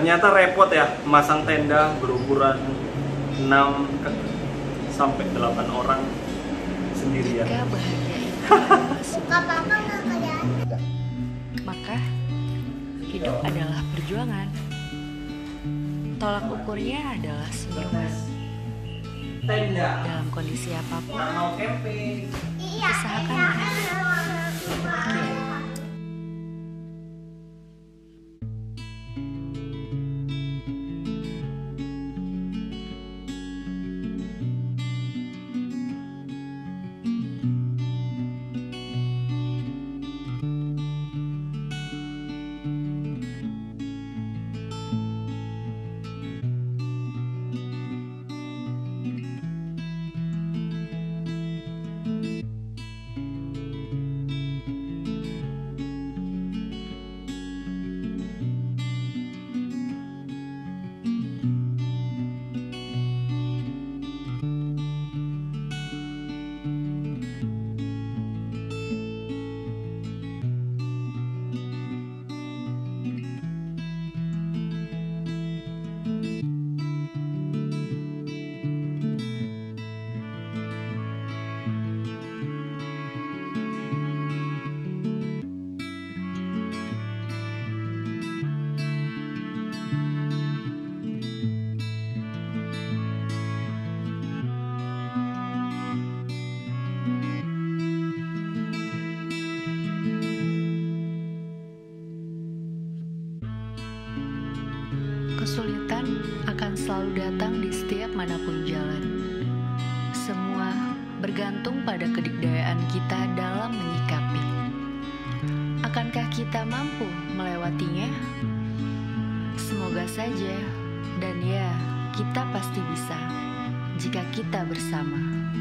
Ternyata repot ya masang tenda berukuran 6 sampai 8 orang sendirian. Jika bahagia itu adalah sebuah pilihan, maka hidup adalah perjuangan. Tolak ukurnya adalah senyuman. Tenda Dalam kondisi apapun, nggak mau camping. usahakanlah demikian. Kesulitan akan selalu datang di setiap manapun jalan. Semua bergantung pada kedikdayaan kita dalam menyikapi. Akankah kita mampu melewatinya? Semoga saja, dan ya, kita pasti bisa jika kita bersama.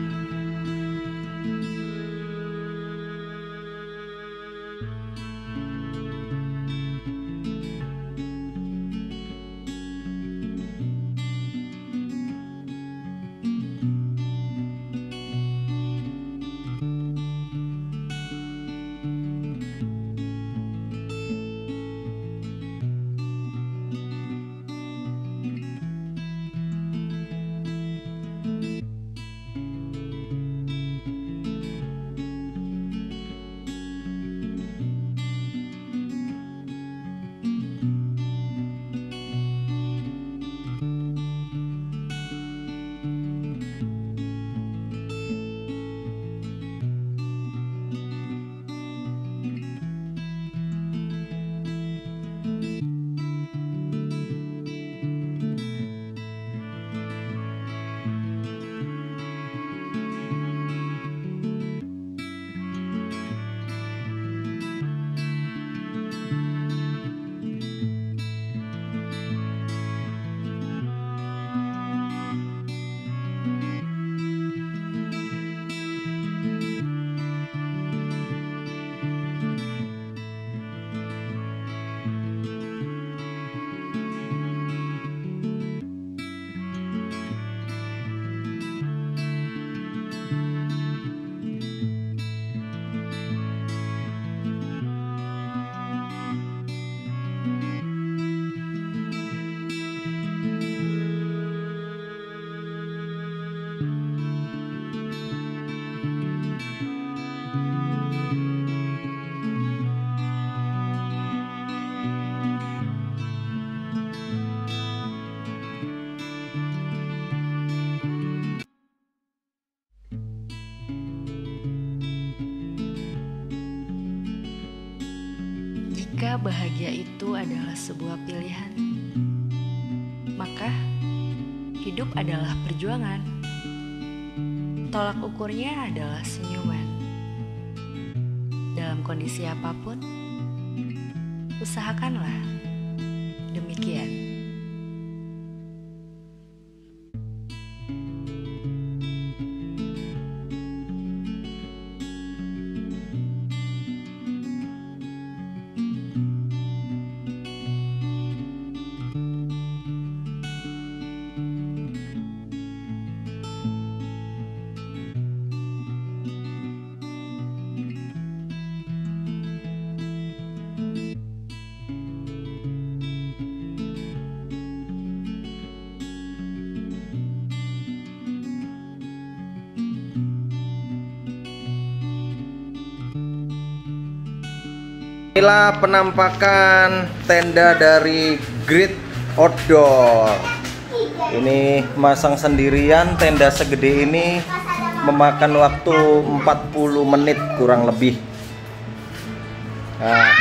Jika bahagia itu adalah sebuah pilihan, maka hidup adalah perjuangan. Tolak ukurnya adalah senyuman. Dalam kondisi apapun, usahakanlah demikian. Inilah penampakan tenda dari Great Outdoor. Ini masang sendirian, tenda segede ini memakan waktu 40 menit kurang lebih. Nah.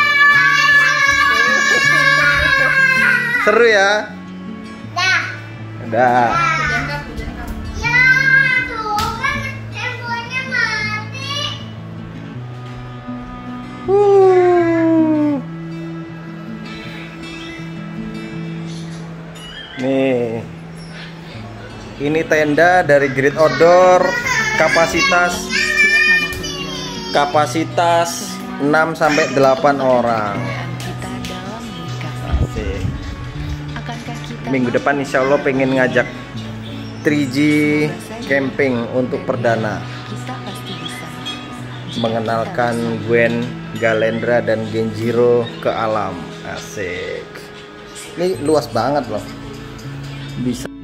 Seru ya? Udah. Nih, ini tenda dari Great Outdoor, kapasitas 6 sampai 8 orang. Asik. Minggu depan insya Allah pengen ngajak 3G camping untuk perdana, mengenalkan Gwen, Galendra dan Genjiro ke alam. Asik. Ini luas banget loh. Bisa